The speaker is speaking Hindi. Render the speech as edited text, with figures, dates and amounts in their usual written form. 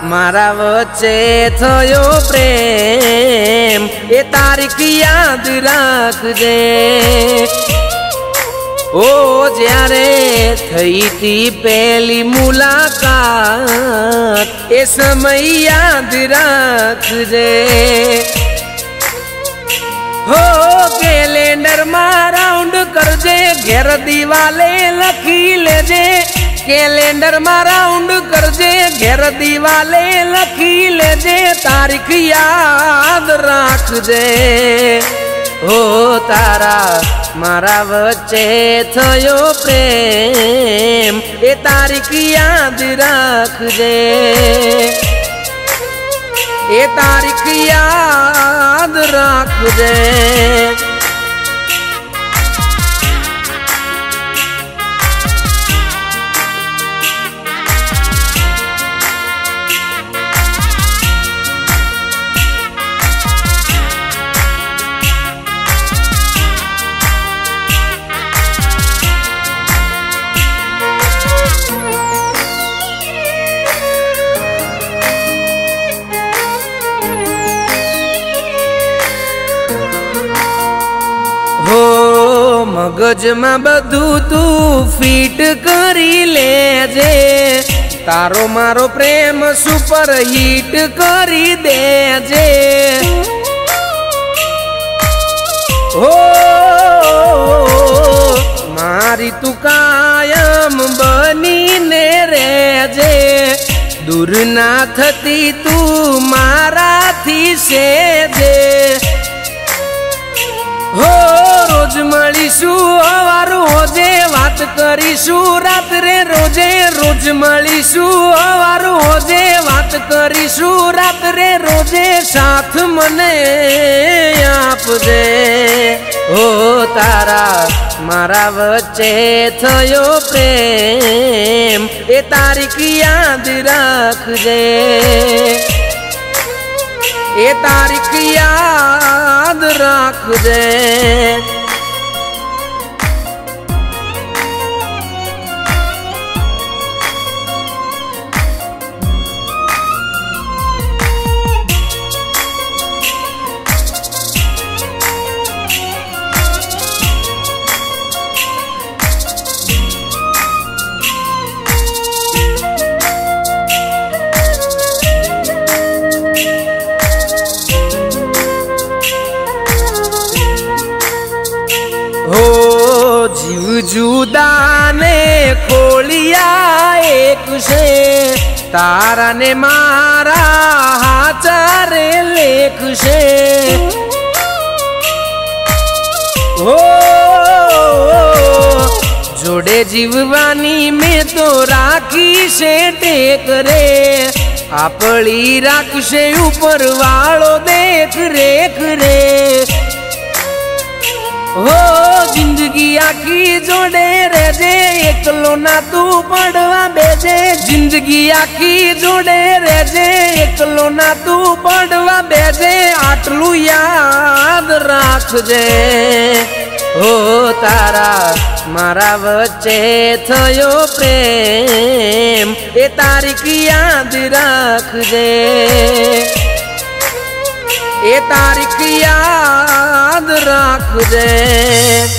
मारा वच्चे थयो प्रेम ए तारीख याद राखजे। ओ ज्यारे थई थी पहली मुलाकात ए समय याद राखजे। हो कैलेंडर में राउंड करजे, घेर दीवाले लखी लेजे। कैलेंडर में राउंड करजे, घेर दीवाले लखी लेजे। तारीख याद राखजे। हो तारा मारा वच्चे थयो प्रेम ए तारीख याद राखजे। ए तारीख याद राखजे। मगज में बधु तू फीट करी लेजे। तारो मारो प्रेम सुपर हिट करी देजे। हो मारी तू कायम बनी ने रेजे। दूर ना थती तू मारा थी सेजे। हो रोज मळीशू अवार होजे, बात करीशू रात्रे रोजे। रोज मळीशू अवार होजे, बात करीशू रात्रे रोजे। साथ मने आपजे। हो तारा मारा वच्चे थयो प्रेम ए तारीख याद राखजे। ए तारीख याद राखजे। जीव जुदा ने खोलिया एक से, तारा ने मारा हाचारे लेख से। हो जोड़े जीववानी में तो राखी से टेक रे। आपली राख से ऊपर वालो देख रेख रे। हो जिंदगी आखी जोड़े रेजे, एकलो ना तू पड़वा बेजे। जिंदगी आखी जोड़े रेजे, एकलो ना तू पड़वा बेजे। आटलू याद राखजे। हो तारा मारा वच्चे थयो प्रेम ए तारीख याद राखजे। ए तारीख याद राखजे।